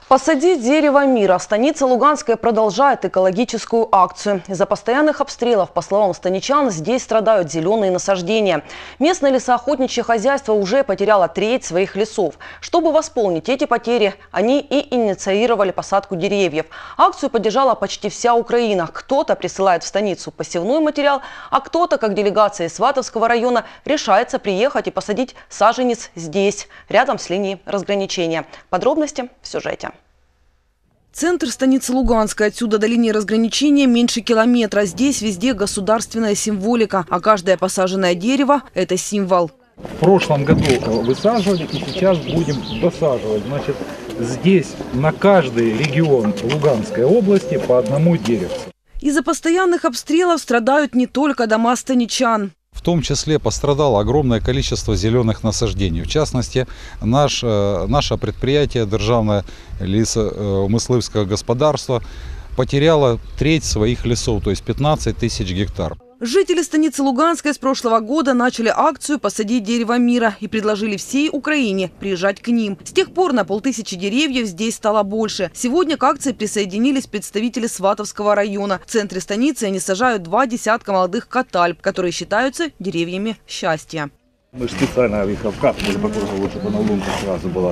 «Посади дерево мира». Станица Луганская продолжает экологическую акцию. Из-за постоянных обстрелов, по словам станичан, здесь страдают зеленые насаждения. Местное лесоохотничье хозяйство уже потеряло треть своих лесов. Чтобы восполнить эти потери, они и инициировали посадку деревьев. Акцию поддержала почти вся Украина. Кто-то присылает в станицу посевной материал, а кто-то, как делегация из Сватовского района, решается приехать и посадить саженец здесь, рядом с линией разграничения. Подробности в сюжете. Центр станицы Луганской. Отсюда до линии разграничения меньше километра. Здесь везде государственная символика, а каждое посаженное дерево – это символ. В прошлом году высаживали и сейчас будем досаживать. Значит, здесь на каждый регион Луганской области по одному деревцу. Из-за постоянных обстрелов страдают не только дома станичан. В том числе пострадало огромное количество зеленых насаждений. В частности, наше предприятие Державное лесомисливське господарство потеряло треть своих лесов, то есть 15 тысяч гектар. Жители станицы Луганской с прошлого года начали акцию «Посади дерево мира» и предложили всей Украине приезжать к ним. С тех пор на 500 деревьев здесь стало больше. Сегодня к акции присоединились представители Сватовского района. В центре станицы они сажают 2 десятка молодых катальб, которые считаются деревьями счастья. Мы же специально их обкатывали по кругу, чтобы на лунках сразу была.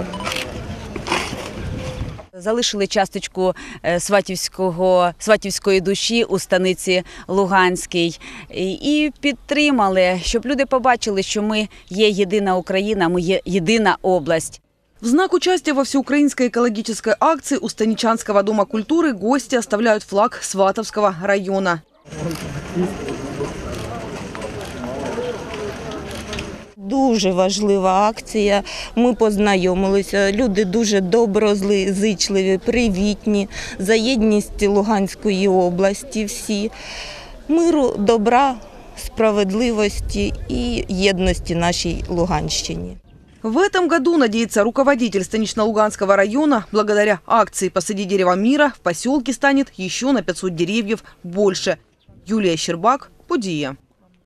Залишили часточку сватівської душі у станиці Луганській і підтримали, щоб люди побачили, що ми є єдина Україна, ми є єдина область. В знак участия во всеукраинской экологической акции у Станичанского дома культуры гости оставляют флаг Сватовского района. Дуже важлива акція. Ми познайомилися. Люди дуже доброзичливі, привітні. За єдність Луганської області всі. Миру, добра, справедливости и едности нашей Луганщине. В этом году, надеется руководитель Станично-Луганского района, благодаря акции «Посади дерево мира» в поселке станет еще на 500 деревьев больше. Юлия Щербак, Подия.